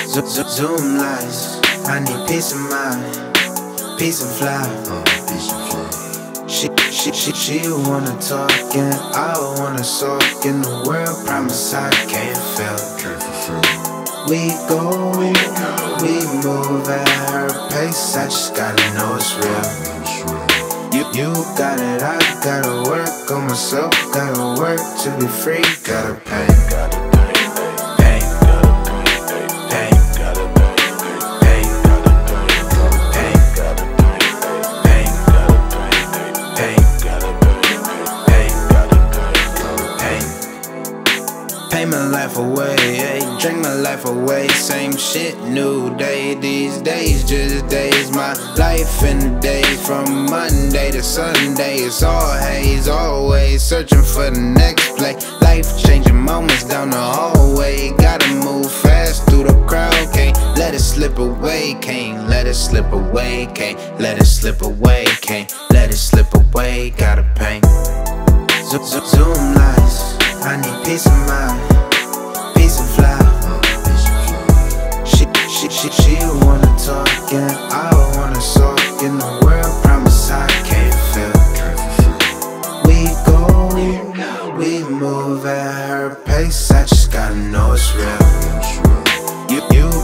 Zoom lights, I need peace of mind, peace and fly. She wanna talk and I wanna soak in the world. Promise I can't fail. We go, we move at her pace. I just gotta know it's real. You got it, I gotta work on myself. Gotta work to be free, gotta pay. Pay my life away, ay, drink my life away. Same shit, new day. These days, just days. My life in the days from Monday to Sunday. It's all haze, always searching for the next play. Life-changing moments down the hallway. Gotta move fast through the crowd. Can't let it slip away. Can't let it slip away. Can't let it slip away. Can't let it slip away. Gotta pay. Zoom lights, I need peace of mind, peace and fly. She wanna talk and I wanna soak in the world. Promise I can't fail. We go, we move at her pace. I just gotta know it's real. You